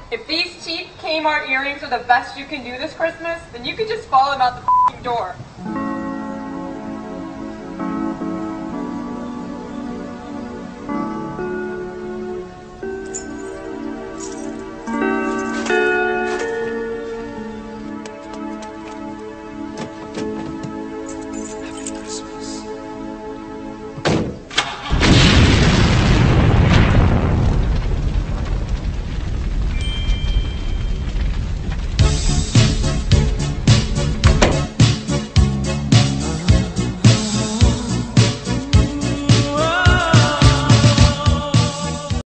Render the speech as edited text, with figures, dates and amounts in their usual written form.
If these cheap Kmart earrings are the best you can do this Christmas, then you can just follow them out the door.